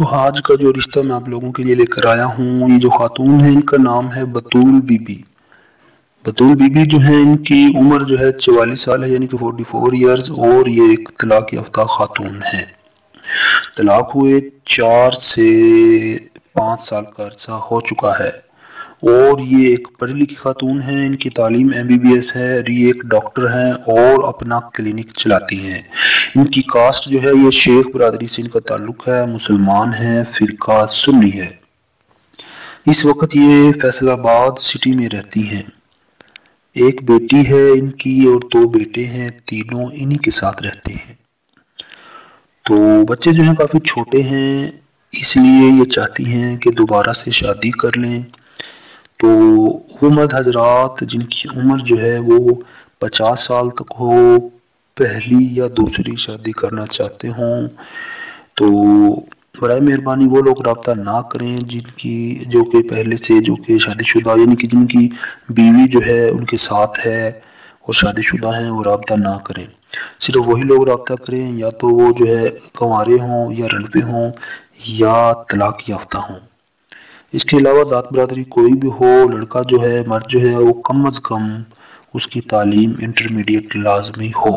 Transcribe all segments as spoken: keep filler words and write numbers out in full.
تو آج کا جو رشتہ میں آپ لوگوں کے لیے لے کر آیا ہوں، یہ جو خاتون ہے ان کا نام ہے بطول بی بی۔ بطول بی بی جو ہے ان کی عمر جو ہے چوالیس سال ہے، یعنی کہ فورٹی فور ایئرز، اور یہ ایک طلاق یافتہ خاتون ہے۔ طلاق ہوئے چار سے پانچ سال کا عرصہ ہو چکا ہے، اور یہ ایک پڑھی لکھی خاتون ہیں۔ ان کی تعلیم ایم بی بی ایس ہے، یہ ایک ڈاکٹر ہیں اور اپنا کلینک چلاتی ہیں۔ ان کی کاسٹ جو ہے یہ شیخ برادری سے ان کا تعلق ہے، مسلمان ہیں، فرقہ سنی ہے۔ اس وقت یہ فیصل آباد سٹی میں رہتی ہیں۔ ایک بیٹی ہے ان کی اور دو بیٹے ہیں، تینوں انہی کے ساتھ رہتے ہیں۔ تو بچے جو ہیں کافی چھوٹے ہیں، اس لیے یہ چاہتی ہیں کہ دوبارہ سے شادی کر لیں۔ تو وہ مرد حضرات جن کی عمر جو ہے وہ پچاس سال تک ہو، پہلی یا دوسری شادی کرنا چاہتے ہوں، تو برائے مہربانی وہ لوگ رابطہ نہ کریں جن کی جو کہ پہلے سے جو کہ شادی شدہ، یعنی کہ جن کی بیوی جو ہے ان کے ساتھ ہے اور شادی شدہ ہیں، وہ رابطہ نہ کریں۔ صرف وہی لوگ رابطہ کریں، یا تو وہ جو ہے کنوارے ہوں یا رنپے ہوں یا طلاق یافتہ ہوں۔ اس کے علاوہ ذات برادری کوئی بھی ہو، لڑکا جو ہے مرد جو ہے وہ کم از کم اس کی تعلیم انٹرمیڈیٹ لازمی ہو،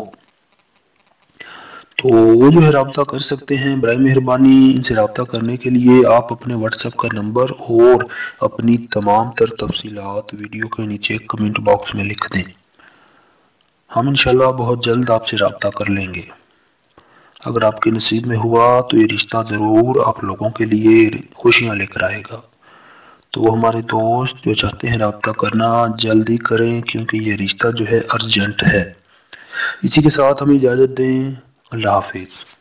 تو وہ جو ہے رابطہ کر سکتے ہیں۔ برائے مہربانی ان سے رابطہ کرنے کے لیے آپ اپنے واٹس ایپ کا نمبر اور اپنی تمام تر تفصیلات ویڈیو کے نیچے کمنٹ باکس میں لکھ دیں۔ ہم انشاءاللہ بہت جلد آپ سے رابطہ کر لیں گے۔ اگر آپ کے نصیب میں ہوا تو یہ رشتہ ضرور آپ لوگوں کے لیے خوشیاں لے کر آئے گا۔ تو وہ ہمارے دوست جو چاہتے ہیں رابطہ کرنا جلدی کریں، کیونکہ یہ رشتہ جو ہے ارجنٹ ہے۔ اسی کے ساتھ ہمیں اجازت دیں، اللہ حافظ۔